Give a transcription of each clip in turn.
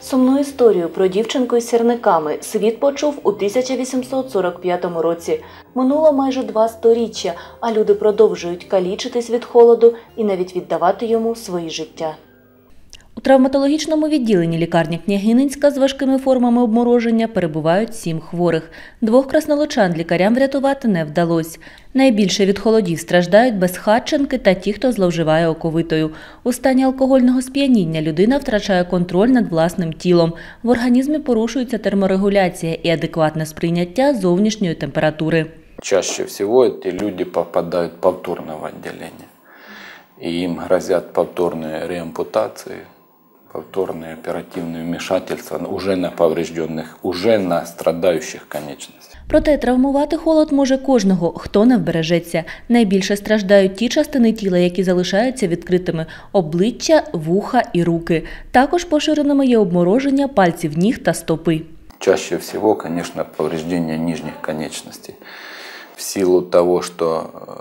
Сумну історію про дівчинку із сірниками світ почув у 1845 році. Минуло майже 2 сторіччя, а люди продовжують калічитись від холоду і навіть віддавати йому свої життя. У травматологічному відділенні лікарні Княгининська з важкими формами обмороження перебувають 7 хворих. 2 краснолучан лікарям врятувати не вдалося. Найбільше від холодів страждають безхатченки та ті, хто зловживає оковитою. У стані алкогольного сп'яніння людина втрачає контроль над власним тілом. В організмі порушується терморегуляція і адекватне сприйняття зовнішньої температури. Чаще всего эти люди попадают повторно в отделение. И им грозят повторные реампутации, повторные оперативные вмешательства уже на поврежденных, уже на страдающих конечностях. Проте травмувати холод може кожного, хто не вбережеться. Найбільше страждають ті частини тіла, які залишаються відкритими – обличчя, вуха і руки. Також поширеними є обмороження пальців ніг та стопи. Чаще всего, конечно, повреждение нижних конечностей. В силу того, что,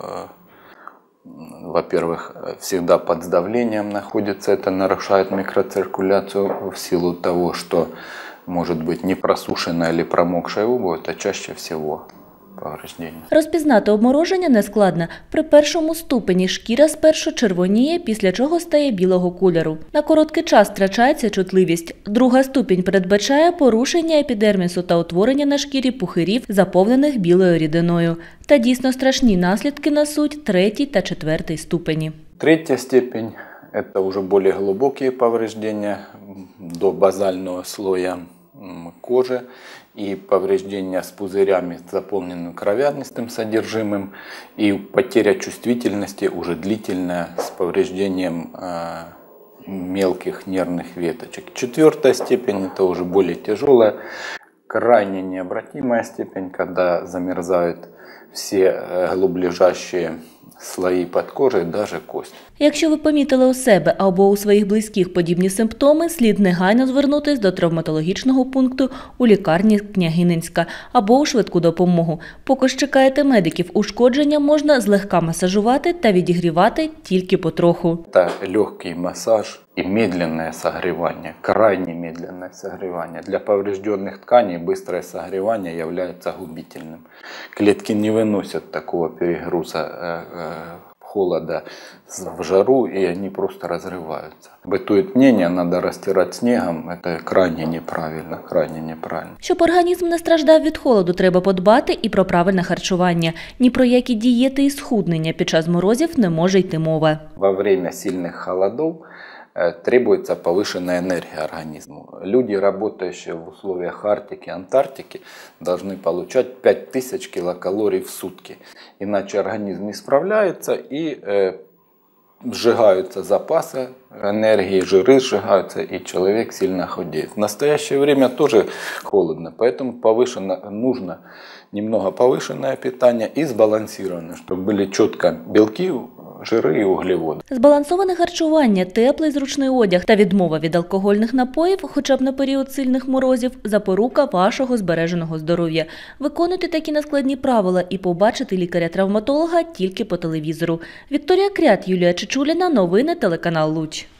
во-первых, всегда под давлением находится, это нарушает микроциркуляцию. В силу того, что может быть непросушенная или промокшая обувь, это чаще всего повреждення. Розпізнати обмороження нескладно. При першому ступені шкіра спершу червоніє, після чого стає білого кольору. На короткий час втрачається чутливість. Друга ступінь передбачає порушення епідермісу та утворення на шкірі пухирів, заповнених білою рідиною. Та дійсно страшні наслідки несуть 3-й та 4-й ступені. 3-я степень – это уже более глубокие повреждения до базального слоя кожи и повреждения с пузырями, заполненным кровянистым содержимым, и потеря чувствительности уже длительная с повреждением мелких нервных веточек. 4-я степень – это уже более тяжелая, крайне необратимая степень, когда замерзают все глублежащие слої під кожею, навіть кость. Якщо ви помітили у себе або у своїх близьких подібні симптоми, слід негайно звернутися до травматологічного пункту у лікарні Княгининська або у швидку допомогу. Поки ж чекаєте медиків, ушкодження можна злегка масажувати та відігрівати тільки потроху. Це легкий масаж і медленне согрівання, крайне медленне согрівання. Для повреждених тканей быстрое согревание является губительным. Клетки не выносят такого перегруза холода в жару, и они просто разрываются. Бытует мнение, надо растирать снегом, это крайне неправильно, крайне неправильно. Щоб організм не страждав від холоду, треба подбати і про правильне харчування. Ні про які дієти і схуднення під час морозів не може йти мова. Во время сильных холодов требуется повышенная энергия организму. Люди, работающие в условиях Арктики, Антарктики, должны получать 5000 килокалорий в сутки. Иначе организм не справляется и сжигаются запасы энергии, жиры сжигаются, и человек сильно худеет. В настоящее время тоже холодно, поэтому нужно немного повышенное питание и сбалансированное, чтобы были четко белки, жири і углеводи. Збалансоване харчування, теплий зручний одяг та відмова від алкогольних напоїв, хоча б на період сильних морозів – запорука вашого збереженого здоров'я. Виконуйте такі нескладні правила і побачите лікаря-травматолога тільки по телевізору. Вікторія Крят, Юлія Чечуліна, новини телеканал Луч.